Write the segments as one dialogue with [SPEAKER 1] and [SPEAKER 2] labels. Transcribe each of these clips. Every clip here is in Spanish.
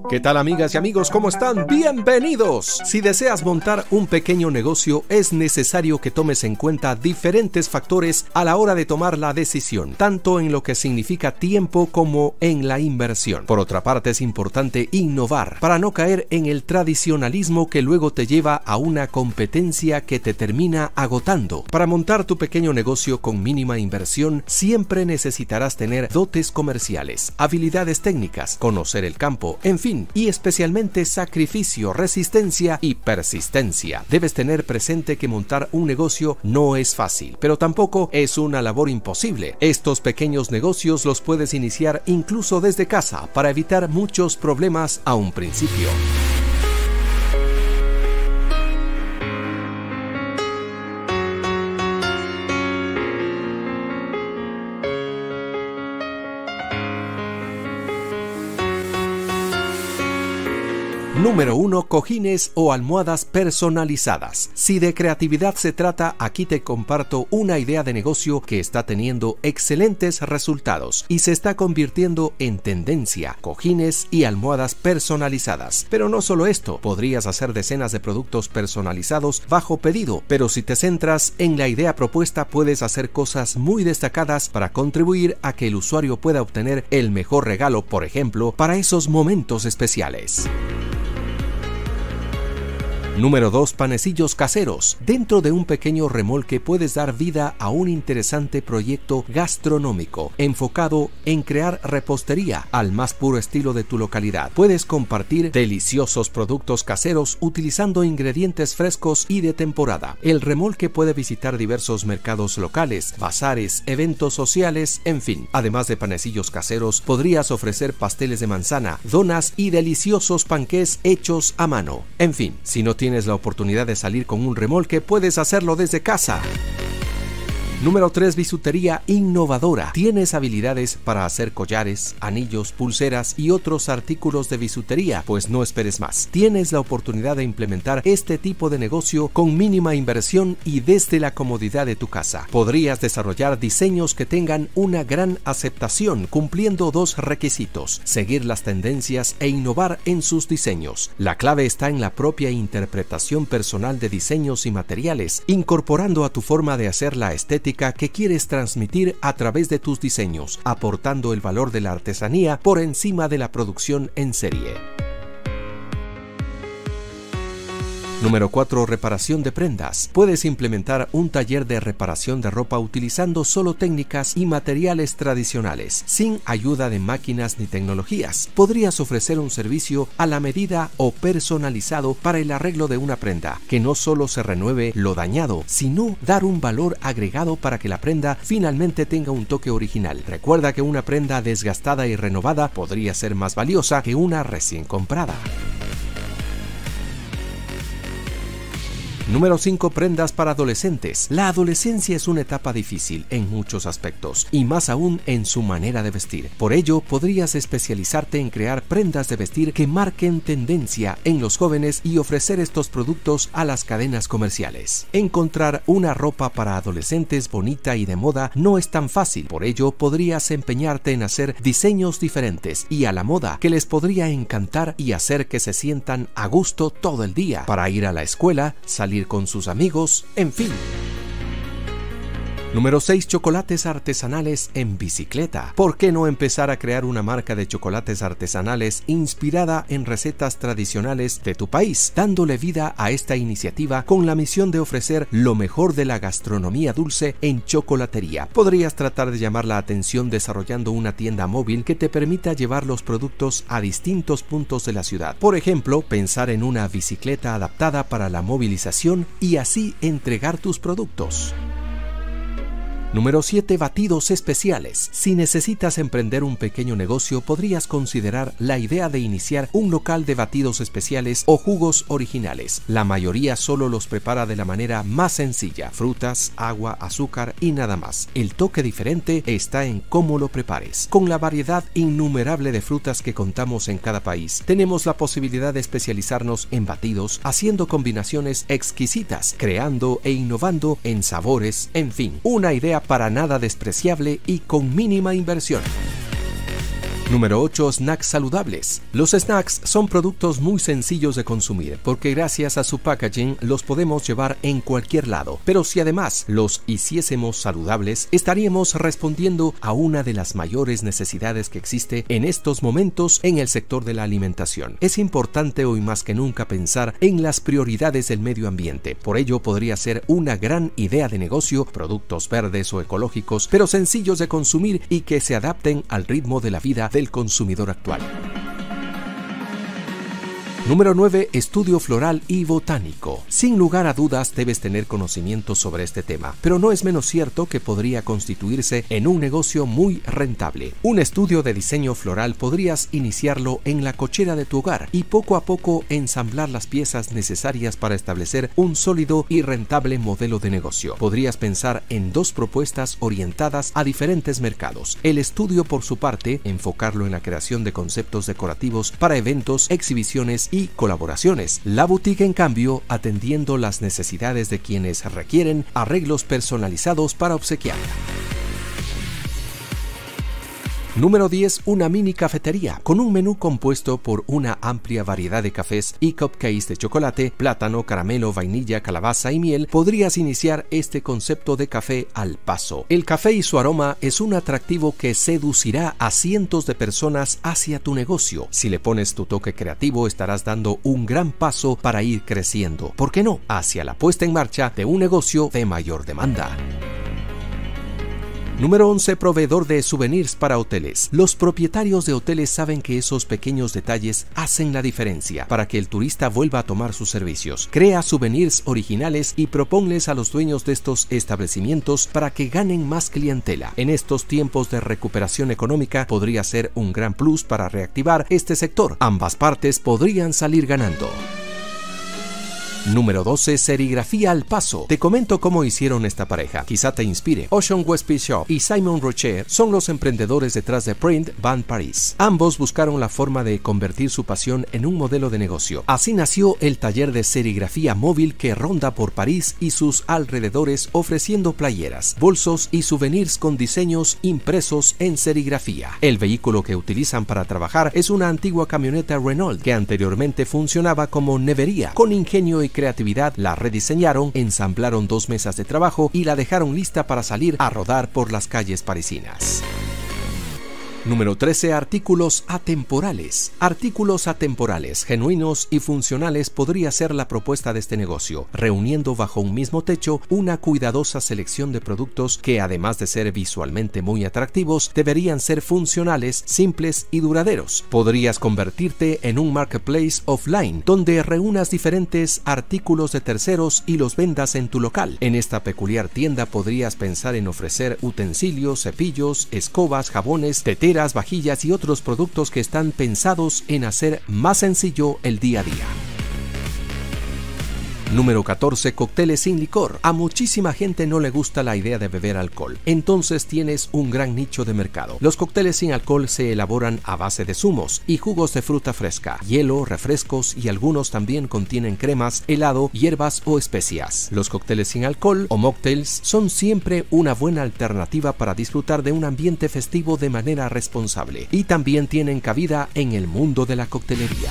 [SPEAKER 1] ¿Qué tal, amigas y amigos? ¿Cómo están? ¡Bienvenidos! Si deseas montar un pequeño negocio, es necesario que tomes en cuenta diferentes factores a la hora de tomar la decisión, tanto en lo que significa tiempo como en la inversión. Por otra parte, es importante innovar para no caer en el tradicionalismo que luego te lleva a una competencia que te termina agotando. Para montar tu pequeño negocio con mínima inversión, siempre necesitarás tener dotes comerciales, habilidades técnicas, conocer el campo, en fin, y especialmente sacrificio, resistencia y persistencia. Debes tener presente que montar un negocio no es fácil, pero tampoco es una labor imposible. Estos pequeños negocios los puedes iniciar incluso desde casa para evitar muchos problemas a un principio. Número 1. Cojines o almohadas personalizadas. Si de creatividad se trata, aquí te comparto una idea de negocio que está teniendo excelentes resultados y se está convirtiendo en tendencia: cojines y almohadas personalizadas. Pero no solo esto, podrías hacer decenas de productos personalizados bajo pedido, pero si te centras en la idea propuesta, puedes hacer cosas muy destacadas para contribuir a que el usuario pueda obtener el mejor regalo, por ejemplo, para esos momentos especiales. Número 2. Panecillos caseros. Dentro de un pequeño remolque puedes dar vida a un interesante proyecto gastronómico enfocado en crear repostería al más puro estilo de tu localidad. Puedes compartir deliciosos productos caseros utilizando ingredientes frescos y de temporada. El remolque puede visitar diversos mercados locales, bazares, eventos sociales, en fin. Además de panecillos caseros, podrías ofrecer pasteles de manzana, donas y deliciosos panqués hechos a mano. En fin, si no tienes la oportunidad de salir con un remolque, puedes hacerlo desde casa. Número 3. Bisutería innovadora. ¿Tienes habilidades para hacer collares, anillos, pulseras y otros artículos de bisutería? Pues no esperes más. Tienes la oportunidad de implementar este tipo de negocio con mínima inversión y desde la comodidad de tu casa. Podrías desarrollar diseños que tengan una gran aceptación, cumpliendo dos requisitos: seguir las tendencias e innovar en sus diseños. La clave está en la propia interpretación personal de diseños y materiales, incorporando a tu forma de hacer la estética que quieres transmitir a través de tus diseños, aportando el valor de la artesanía por encima de la producción en serie. Número 4. Reparación de prendas. Puedes implementar un taller de reparación de ropa utilizando solo técnicas y materiales tradicionales, sin ayuda de máquinas ni tecnologías. Podrías ofrecer un servicio a la medida o personalizado para el arreglo de una prenda, que no solo se renueve lo dañado, sino dar un valor agregado para que la prenda finalmente tenga un toque original. Recuerda que una prenda desgastada y renovada podría ser más valiosa que una recién comprada. Número 5. Prendas para adolescentes. La adolescencia es una etapa difícil en muchos aspectos, y más aún en su manera de vestir. Por ello, podrías especializarte en crear prendas de vestir que marquen tendencia en los jóvenes y ofrecer estos productos a las cadenas comerciales. Encontrar una ropa para adolescentes bonita y de moda no es tan fácil. Por ello, podrías empeñarte en hacer diseños diferentes y a la moda que les podría encantar y hacer que se sientan a gusto todo el día para ir a la escuela, salir con sus amigos, en fin. Número 6. Chocolates artesanales en bicicleta. ¿Por qué no empezar a crear una marca de chocolates artesanales inspirada en recetas tradicionales de tu país, dándole vida a esta iniciativa con la misión de ofrecer lo mejor de la gastronomía dulce en chocolatería? Podrías tratar de llamar la atención desarrollando una tienda móvil que te permita llevar los productos a distintos puntos de la ciudad. Por ejemplo, pensar en una bicicleta adaptada para la movilización y así entregar tus productos. Número 7. Batidos especiales. Si necesitas emprender un pequeño negocio, podrías considerar la idea de iniciar un local de batidos especiales o jugos originales. La mayoría solo los prepara de la manera más sencilla: frutas, agua, azúcar y nada más. El toque diferente está en cómo lo prepares. Con la variedad innumerable de frutas que contamos en cada país, tenemos la posibilidad de especializarnos en batidos, haciendo combinaciones exquisitas, creando e innovando en sabores, en fin, una idea para nada despreciable y con mínima inversión. Número 8. Snacks saludables. Los snacks son productos muy sencillos de consumir porque gracias a su packaging los podemos llevar en cualquier lado. Pero si además los hiciésemos saludables, estaríamos respondiendo a una de las mayores necesidades que existe en estos momentos en el sector de la alimentación. Es importante hoy más que nunca pensar en las prioridades del medio ambiente. Por ello podría ser una gran idea de negocio productos verdes o ecológicos, pero sencillos de consumir y que se adapten al ritmo de la vida del consumidor actual. Número 9. Estudio floral y botánico. Sin lugar a dudas debes tener conocimiento sobre este tema, pero no es menos cierto que podría constituirse en un negocio muy rentable. Un estudio de diseño floral podrías iniciarlo en la cochera de tu hogar y poco a poco ensamblar las piezas necesarias para establecer un sólido y rentable modelo de negocio. Podrías pensar en dos propuestas orientadas a diferentes mercados. El estudio, por su parte, enfocarlo en la creación de conceptos decorativos para eventos, exhibiciones y colaboraciones. La boutique, en cambio, atendiendo las necesidades de quienes requieren arreglos personalizados para obsequiar. Número 10. Una mini cafetería. Con un menú compuesto por una amplia variedad de cafés y cupcakes de chocolate, plátano, caramelo, vainilla, calabaza y miel, podrías iniciar este concepto de café al paso. El café y su aroma es un atractivo que seducirá a cientos de personas hacia tu negocio. Si le pones tu toque creativo, estarás dando un gran paso para ir creciendo. ¿Por qué no? Hacia la puesta en marcha de un negocio de mayor demanda. Número 11. Proveedor de souvenirs para hoteles. Los propietarios de hoteles saben que esos pequeños detalles hacen la diferencia para que el turista vuelva a tomar sus servicios. Crea souvenirs originales y proponles a los dueños de estos establecimientos para que ganen más clientela. En estos tiempos de recuperación económica podría ser un gran plus para reactivar este sector. Ambas partes podrían salir ganando. Número 12. Serigrafía al paso. Te comento cómo hicieron esta pareja. Quizá te inspire. Ocean Westby Shop y Simon Rocher son los emprendedores detrás de Print Van Paris. Ambos buscaron la forma de convertir su pasión en un modelo de negocio. Así nació el taller de serigrafía móvil que ronda por París y sus alrededores, ofreciendo playeras, bolsos y souvenirs con diseños impresos en serigrafía. El vehículo que utilizan para trabajar es una antigua camioneta Renault que anteriormente funcionaba como nevería. Con ingenio y creatividad la rediseñaron, ensamblaron 2 mesas de trabajo y la dejaron lista para salir a rodar por las calles parisinas. Número 13. Artículos atemporales. Artículos atemporales, genuinos y funcionales podría ser la propuesta de este negocio, reuniendo bajo un mismo techo una cuidadosa selección de productos que, además de ser visualmente muy atractivos, deberían ser funcionales, simples y duraderos. Podrías convertirte en un marketplace offline, donde reúnas diferentes artículos de terceros y los vendas en tu local. En esta peculiar tienda podrías pensar en ofrecer utensilios, cepillos, escobas, jabones, teteras, vajillas y otros productos que están pensados en hacer más sencillo el día a día. Número 14. Cócteles sin licor. A muchísima gente no le gusta la idea de beber alcohol, entonces tienes un gran nicho de mercado. Los cócteles sin alcohol se elaboran a base de zumos y jugos de fruta fresca, hielo, refrescos y algunos también contienen cremas, helado, hierbas o especias. Los cócteles sin alcohol o mocktails son siempre una buena alternativa para disfrutar de un ambiente festivo de manera responsable y también tienen cabida en el mundo de la coctelería.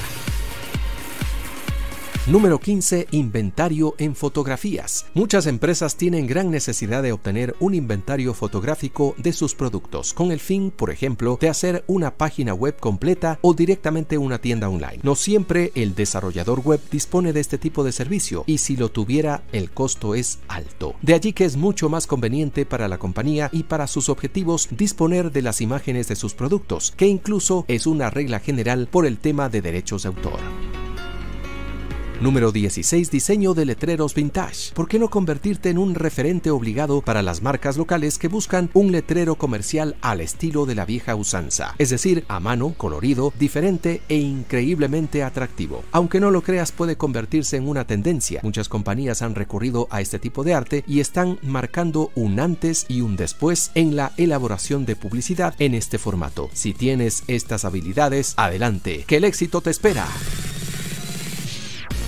[SPEAKER 1] Número 15. Inventario en fotografías. Muchas empresas tienen gran necesidad de obtener un inventario fotográfico de sus productos, con el fin, por ejemplo, de hacer una página web completa o directamente una tienda online. No siempre el desarrollador web dispone de este tipo de servicio y si lo tuviera, el costo es alto. De allí que es mucho más conveniente para la compañía y para sus objetivos disponer de las imágenes de sus productos, que incluso es una regla general por el tema de derechos de autor. Número 16. Diseño de letreros vintage. ¿Por qué no convertirte en un referente obligado para las marcas locales que buscan un letrero comercial al estilo de la vieja usanza? Es decir, a mano, colorido, diferente e increíblemente atractivo. Aunque no lo creas, puede convertirse en una tendencia. Muchas compañías han recurrido a este tipo de arte y están marcando un antes y un después en la elaboración de publicidad en este formato. Si tienes estas habilidades, adelante, que el éxito te espera.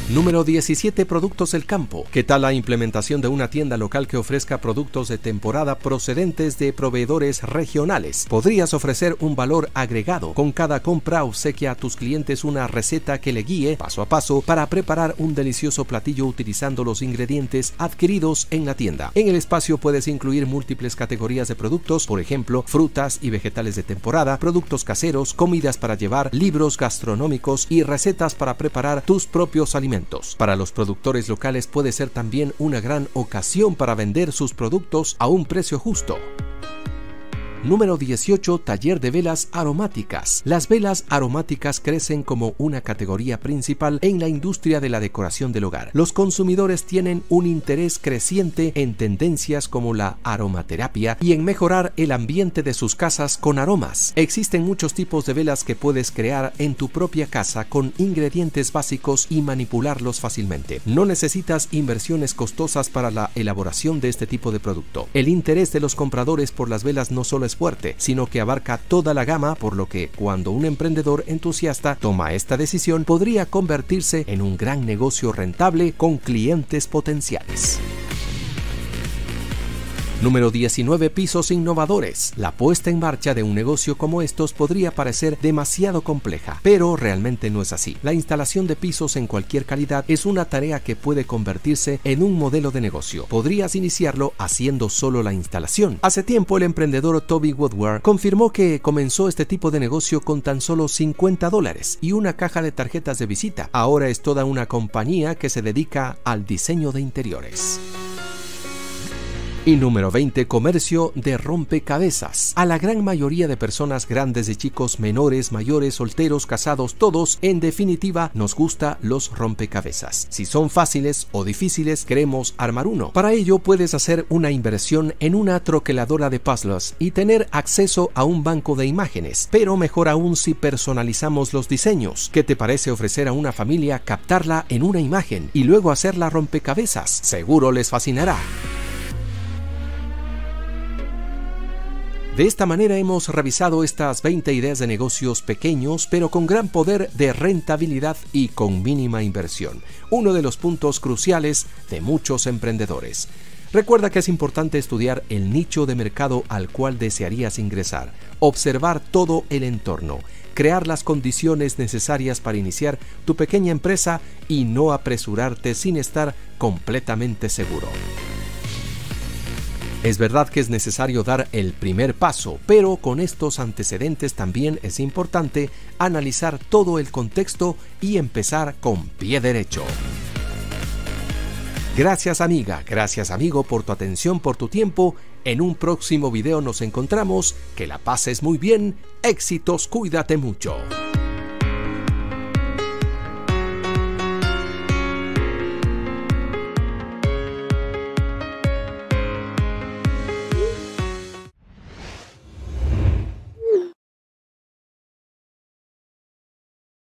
[SPEAKER 1] Número 17. Productos del campo. ¿Qué tal la implementación de una tienda local que ofrezca productos de temporada procedentes de proveedores regionales? Podrías ofrecer un valor agregado. Con cada compra obsequia a tus clientes una receta que le guíe paso a paso para preparar un delicioso platillo utilizando los ingredientes adquiridos en la tienda. En el espacio puedes incluir múltiples categorías de productos, por ejemplo, frutas y vegetales de temporada, productos caseros, comidas para llevar, libros gastronómicos y recetas para preparar tus propios alimentos. Para los productores locales puede ser también una gran ocasión para vender sus productos a un precio justo. Número 18. Taller de velas aromáticas. Las velas aromáticas crecen como una categoría principal en la industria de la decoración del hogar. Los consumidores tienen un interés creciente en tendencias como la aromaterapia y en mejorar el ambiente de sus casas con aromas. Existen muchos tipos de velas que puedes crear en tu propia casa con ingredientes básicos y manipularlos fácilmente. No necesitas inversiones costosas para la elaboración de este tipo de producto. El interés de los compradores por las velas no solo es fuerte, sino que abarca toda la gama, por lo que cuando un emprendedor entusiasta toma esta decisión, podría convertirse en un gran negocio rentable con clientes potenciales. Número 19. Pisos innovadores. La puesta en marcha de un negocio como estos podría parecer demasiado compleja, pero realmente no es así. La instalación de pisos en cualquier calidad es una tarea que puede convertirse en un modelo de negocio. Podrías iniciarlo haciendo solo la instalación. Hace tiempo el emprendedor Toby Woodward confirmó que comenzó este tipo de negocio con tan solo $50 y una caja de tarjetas de visita. Ahora es toda una compañía que se dedica al diseño de interiores. Y número 20. Comercio de rompecabezas. A la gran mayoría de personas, grandes y chicos, menores, mayores, solteros, casados, todos, en definitiva, nos gusta los rompecabezas. Si son fáciles o difíciles, queremos armar uno. Para ello puedes hacer una inversión en una troqueladora de puzzles y tener acceso a un banco de imágenes, pero mejor aún si personalizamos los diseños. ¿Qué te parece ofrecer a una familia captarla en una imagen y luego hacerla rompecabezas? Seguro les fascinará. De esta manera hemos revisado estas 20 ideas de negocios pequeños, pero con gran poder de rentabilidad y con mínima inversión. Uno de los puntos cruciales de muchos emprendedores. Recuerda que es importante estudiar el nicho de mercado al cual desearías ingresar, observar todo el entorno, crear las condiciones necesarias para iniciar tu pequeña empresa y no apresurarte sin estar completamente seguro. Es verdad que es necesario dar el primer paso, pero con estos antecedentes también es importante analizar todo el contexto y empezar con pie derecho. Gracias amiga, gracias amigo por tu atención, por tu tiempo. En un próximo video nos encontramos. Que la pases muy bien. Éxitos, cuídate mucho.